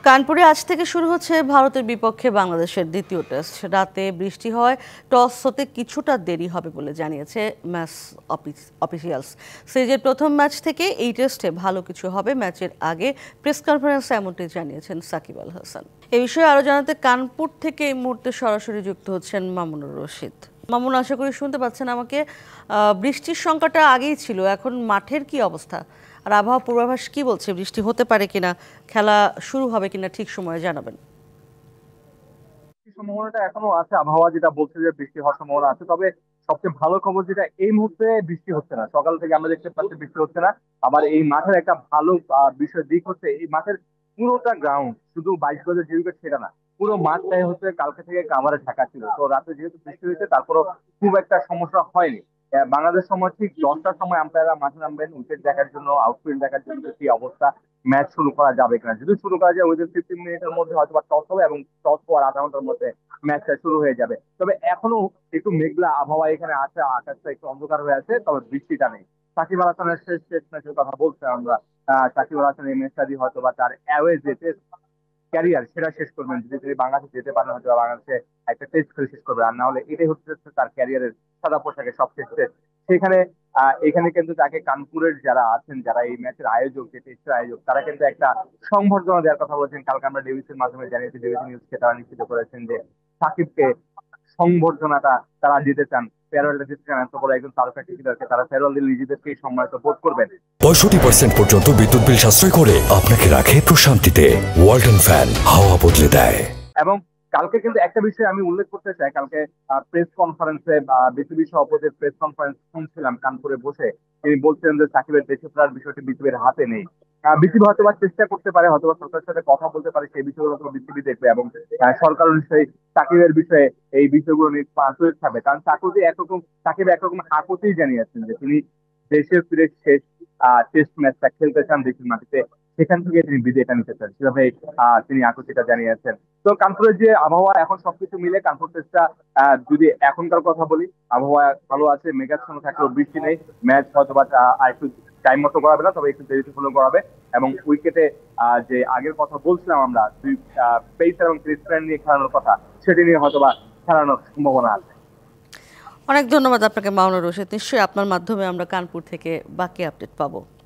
কানপুরে আজ থেকে শুরু হচ্ছে ভারতের বিপক্ষে বাংলাদেশের দ্বিতীয় টেস্ট। রাতে বৃষ্টি হয়, টস হতে কিছুটা দেরি হবে বলে জানিয়েছে ম্যাচ অফিসিয়ালস। সিরিজের প্রথম ম্যাচ থেকে এই টেস্টে ভালো কিছু হবে। ম্যাচের আগে প্রেস কনফারেন্সে এমনটি জানিয়েছেন সাকিব আল হাসান। এ বিষয়ে আরও জানাতে কানপুর থেকে এই মুহূর্তে সরাসরি যুক্ত হচ্ছেন মামুনুর রশিদ। মামুন, আশা করি শুনতে পাচ্ছেন আমাকে। বৃষ্টির সংখ্যাটা আগেই ছিল, এখন মাঠের কি অবস্থা আর আবহাওয়া পূর্বাভাস কি বলছে? বৃষ্টি হতে পারে কিনা, খেলা শুরু হবে কিনা ঠিক সময়ে জানাবেন। সম্ভাবনাটা এখনো আছে, আবহাওয়া যেটা বলছে যে বৃষ্টি হওয়ার সম্ভাবনা আছে। তবে সবচেয়ে ভালো খবর যেটা, এই মুহূর্তে বৃষ্টি হচ্ছে না। সকাল থেকে আমরা দেখতে পাচ্ছি বৃষ্টি হচ্ছে না। আবার এই মাঠের একটা ভালো বিষয় দিক হচ্ছে, এই মাঠের পুরোটা গ্রাউন্ড, শুধু 22 গজের যে উইকেট সেটা না, পুরো মাঠটাই হচ্ছে কালকে থেকে কাভারে ঢাকা ছিল। তো রাতে যেহেতু বৃষ্টি হয়েছে, তারপরও খুব একটা সমস্যা হয়নি। বাংলাদেশ সময় ঠিক 10টার সময় আম্পায়াররা মাঠে নামবেন উইকেট দেখার জন্য, আউটফিল্ড দেখার জন্য কি অবস্থা, ম্যাচ শুরু করা যাবে কিনা। যদি শুরু করা যায় উইদিন 15 মিনিটের মধ্যে হয়তো টস হবে, এবং টস হওয়ার আধা ঘন্টার মধ্যে ম্যাচটা শুরু হয়ে যাবে। তবে এখনো একটু মেঘলা আবহাওয়া এখানে আছে, আকাশটা একটু অন্ধকার হয়ে আছে, তবে বৃষ্টিটা নেই। সাকিব আল হাসানের শেষ টেস্ট ম্যাচের কথা বলছে আমরা। সাকিব আল হাসান এই ম্যাচটা দিয়ে হয়তো বা তার অ্যাওয়ে যে টেস্ট ক্যারিয়ার সেটা শেষ করবেন। যদি তিনি বাংলাদেশে যেতে পারেন, হয়তো বাংলাদেশে একটা টেস্ট খেলে শেষ করবেন। আর না হলে এটাই হচ্ছে তার ক্যারিয়ারের সাদা পোশাকে সবশেষ টেস্ট। সেখানে এখানে কিন্তু তাকে কানপুরের যারা আছেন, যারা এই ম্যাচের আয়োজক, যে টেস্টের আয়োজক, তারা কিন্তু একটা সংবর্ধনা দেওয়ার কথা বলেছেন। কালকে আমরা ডেভিসের মাধ্যমে জানিয়েছি, ডেভিস নিউজকে তারা নিশ্চিত করেছেন যে সাকিবকে সংবর্ধনাটা তারা দিতে চান, ফেয়ারওয়েলটা দিতে চান। এত বড় একজন তারকা ক্রিকেটারকে তারা ফেয়ারওয়েল দিলে নিজেদেরকেই সম্মানিত বোধ করবেন। 65% পর্যন্ত বিদ্যুৎ বিল সাশ্রয় করে আপনাকে রাখে প্রশান্তিতে। ওয়ালটন ফ্যান হাওয়া বদলে দেয়। এবং কালকে কিন্তু একটা বিষয় আমি উল্লেখ করতে চাই, কালকে প্রেস কনফারেন্সে বিসিবি সভাপতির প্রেস কনফারেন্স শুনছিলাম কানপুরে বসে। তিনি বলছেন যে সাকিবের দেশে ফেরার বিষয়টি বিসিবির হাতে নেই। বিসিবি হয়তো বা চেষ্টা করতে পারে, হয়তো সরকারের সাথে কথা বলতে পারে, সেই বিষয়গুলো বিসিবি দেখবে, এবং সরকার অনুযায়ী সাকিবের বিষয়ে এই বিষয়গুলো নিয়ে আন্তরিক থাকবে। কারণ সাকিব একরকম আকতেই জানিয়েছেন যে তিনি দেশে ফিরে শেষ টেস্ট ম্যাচটা খেলতে চান দেশের মাটিতে, সেখান থেকে তিনি বিদায়টা নিতে চান, সেভাবে তিনি আকতিটা জানিয়েছেন। তো কানপুরের যে আবহাওয়া, এখন সবকিছু মিলে কানপুর টেস্টটা যদি এখনকার কথা বলি, আবহাওয়া ভালো আছে, মেঘাচ্ছন্ন থাকলেও বৃষ্টি নেই। ম্যাচ হয়তো বা একটু টাইম মতো করাবে না, তবে একটু দেরিতে হলেও করাবে। এবং উইকেটে যে আগের কথা বলছিলাম আমরা, দুই পেসার এবং ক্রিস প্যান নিয়ে খেলানোর কথা, সেটি নিয়ে হয়তো বা খেলানোর সম্ভাবনা আছে। অনেক ধন্যবাদ আপনাকে মামুনুর রশিদ। নিশ্চয়ই আপনার মাধ্যমে আমরা কানপুর থেকে বাকি আপডেট পাবো।